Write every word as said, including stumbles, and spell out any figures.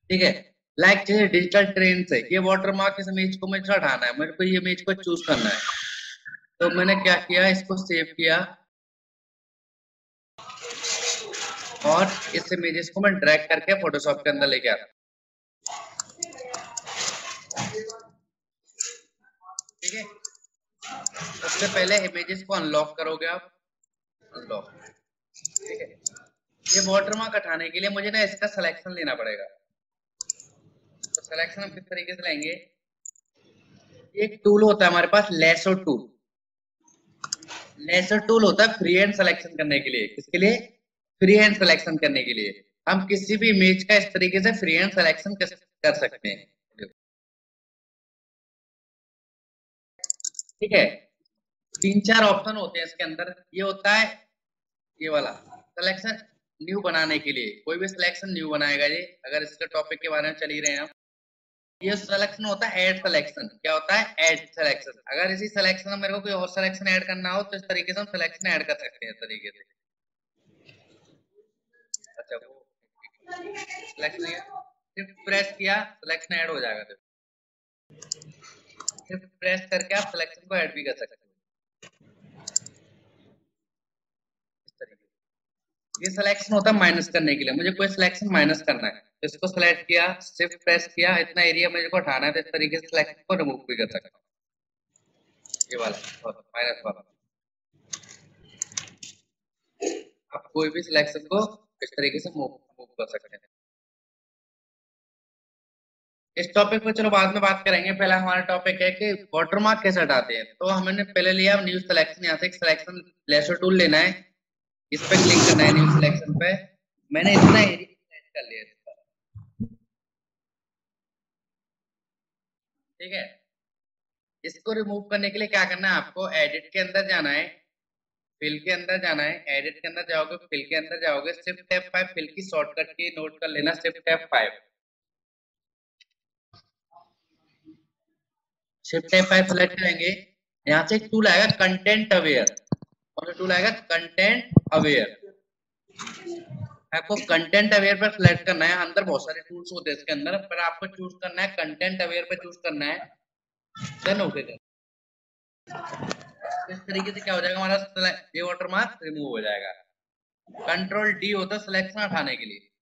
ठीक है। लाइक जैसे डिजिटल ट्रेन से ये वाटर मार्क, इस इमेज को मुझे हटाना है, मेरे को ये इमेज को चूज करना है। तो मैंने क्या किया, इसको सेव किया और इस इमेजेस को मैं ड्रैग करके फोटोशॉप के अंदर लेके आता। ठीक है, सबसे पहले इमेजेस को अनलॉक करोगे आप, अनलॉक। ठीक है, ये वाटरमार्क हटाने के लिए मुझे ना इसका सिलेक्शन लेना पड़ेगा। तो सिलेक्शन हम किस तरीके से लेंगे, एक टूल होता है हमारे पास, लेसो टूल। लेसो टूल होता है फ्री हैंड सिलेक्शन करने के लिए। किसके लिए? फ्री हैंड सिलेक्शन करने के लिए। हम किसी भी इमेज का इस तरीके से फ्री हैंड सिलेक्शन कर सकते हैं। ठीक है, तीन चार ऑप्शन होते हैं इसके अंदर। ये होता है ये वाला सिलेक्शन न्यू बनाने के लिए, कोई भी सिलेक्शन न्यू बनाएगा ये, अगर इसके टॉपिक के बारे में चल ही रहे हैं हम। ये सिलेक्शन होता है ऐड सिलेक्शन। क्या होता है? Add selection. अगर इसी सिलेक्शन में मेरे को कोई और सिलेक्शन ऐड करना हो तो इस तरीके से हम सिलेक्शन ऐड कर सकते हैं, इस तरीके से। अच्छा, वो सिलेक्शन सिर्फ प्रेस किया सिलेक्शन ऐड हो जाएगा। सिर्फ प्रेस करके आप सिलेक्शन को ऐड भी कर सकते हो, इस तरीके से। ये सिलेक्शन होता है माइनस करने के लिए, मुझे कोई सिलेक्शन माइनस करना है तो इसको सिलेक्ट किया, शिफ्ट प्रेस किया, इतना एरिया मेरे को हटाना है तो इस तरीके से सिलेक्शन को रिमूव भी कर सकता हूँ। ये वाला माइनस वाला, आप कोई भी सिलेक्शन को इस तरीके से मूव मूव कर सकते हैं। इस टॉपिक पे चलो बाद में बात करेंगे, पहले हमारा टॉपिक है कि वाटरमार्क कैसे हटाते हैं। तो हमने पहले लिया न्यू सिलेक्शन, यहाँ से एक सिलेक्शन लेसो टूल लेना है, इस पे क्लिक करना है न्यू सिलेक्शन पे। मैंने इतना एरिया सिलेक्ट कर लिया इसका। ठीक है, इसको रिमूव करने के लिए क्या करना है, आपको एडिट के अंदर जाना है, फिल के अंदर जाना है। एडिट के अंदर जाओगे, फिल के अंदर जाओगे, शिफ्ट टैब फाइव, फिल की शॉर्टकट की नोट कर लेना, shift tab five. Shift tab five select करेंगे, यहाँ से एक टूल आएगा कंटेंट अवेयर, और टूल आएगा कंटेंट अवेयर। आपको कंटेंट अवेयर पर सिलेक्ट करना है। अंदर बहुत सारे टूल्स होते हैं इसके अंदर, पर आपको चूज करना है कंटेंट अवेयर पे चूज करना है, देन ओके कर। इस तरीके से क्या हो जाएगा, हमारा ये वाटरमार्क रिमूव हो जाएगा। कंट्रोल डी होता है सिलेक्शन हटाने के लिए।